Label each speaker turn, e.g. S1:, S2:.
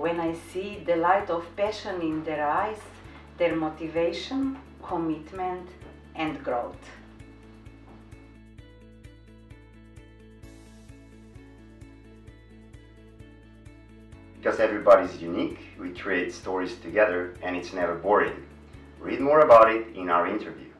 S1: when I see the light of passion in their eyes, their motivation, commitment, and growth.
S2: Because everybody's unique, we create stories together and it's never boring. Read more about it in our interview.